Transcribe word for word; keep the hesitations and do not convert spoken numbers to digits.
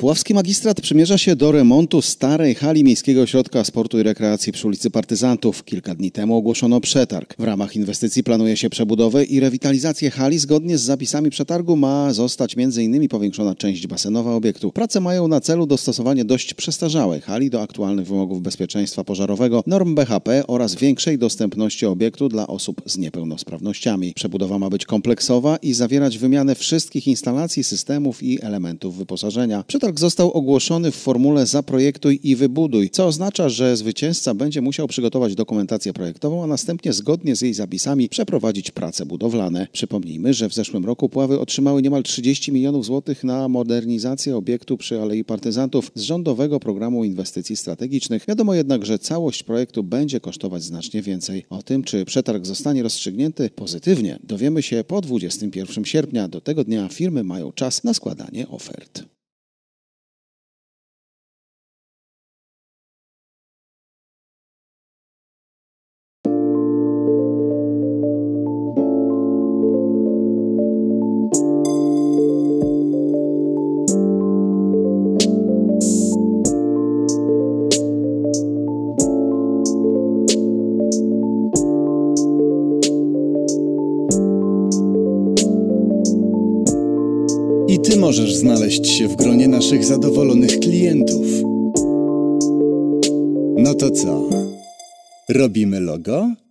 Puławski Magistrat przymierza się do remontu starej hali Miejskiego Ośrodka Sportu i Rekreacji przy ulicy Partyzantów. Kilka dni temu ogłoszono przetarg. W ramach inwestycji planuje się przebudowę i rewitalizację hali. Zgodnie z zapisami przetargu ma zostać między innymi powiększona część basenowa obiektu. Prace mają na celu dostosowanie dość przestarzałej hali do aktualnych wymogów bezpieczeństwa pożarowego, norm B H P oraz większej dostępności obiektu dla osób z niepełnosprawnościami. Przebudowa ma być kompleksowa i zawierać wymianę wszystkich instalacji, systemów i elementów wyposażenia. Przetarg został ogłoszony w formule zaprojektuj i wybuduj, co oznacza, że zwycięzca będzie musiał przygotować dokumentację projektową, a następnie zgodnie z jej zapisami przeprowadzić prace budowlane. Przypomnijmy, że w zeszłym roku Puławy otrzymały niemal trzydzieści milionów złotych na modernizację obiektu przy Alei Partyzantów z rządowego programu inwestycji strategicznych. Wiadomo jednak, że całość projektu będzie kosztować znacznie więcej. O tym, czy przetarg zostanie rozstrzygnięty pozytywnie, dowiemy się po dwudziestego pierwszego sierpnia. Do tego dnia firmy mają czas na składanie ofert. I Ty możesz znaleźć się w gronie naszych zadowolonych klientów. No to co? Robimy logo?